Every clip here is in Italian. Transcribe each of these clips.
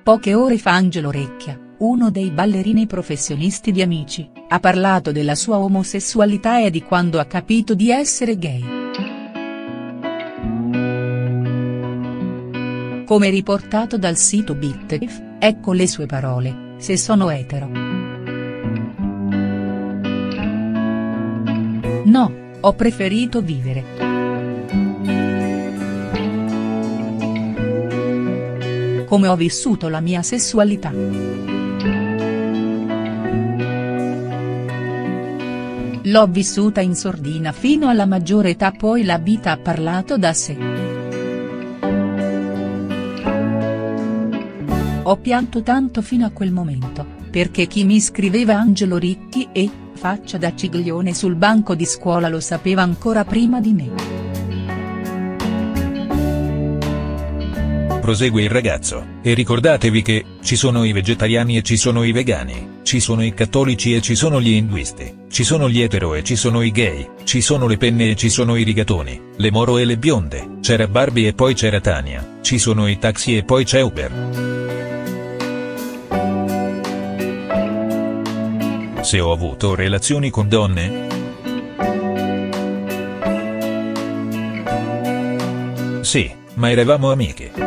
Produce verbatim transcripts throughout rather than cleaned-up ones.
Poche ore fa Angelo Recchia, uno dei ballerini professionisti di Amici, ha parlato della sua omosessualità e di quando ha capito di essere gay. Come riportato dal sito Bittif, ecco le sue parole: "Se sono etero. No, ho preferito vivere. Come ho vissuto la mia sessualità. L'ho vissuta in sordina fino alla maggiore età, poi la vita ha parlato da sé. Ho pianto tanto fino a quel momento, perché chi mi scriveva Angelo Ricchi e, faccia da ciglione sul banco di scuola lo sapeva ancora prima di me." Prosegue il ragazzo: "E ricordatevi che, ci sono i vegetariani e ci sono i vegani, ci sono i cattolici e ci sono gli induisti, ci sono gli etero e ci sono i gay, ci sono le penne e ci sono i rigatoni, le moro e le bionde, c'era Barbie e poi c'era Tania, ci sono i taxi e poi c'è Uber. Se ho avuto relazioni con donne? Sì, ma eravamo amiche.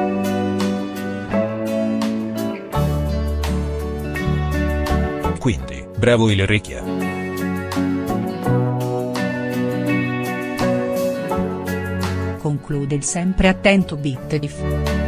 Quindi, bravo il Recchia." Conclude il sempre attento Bittif.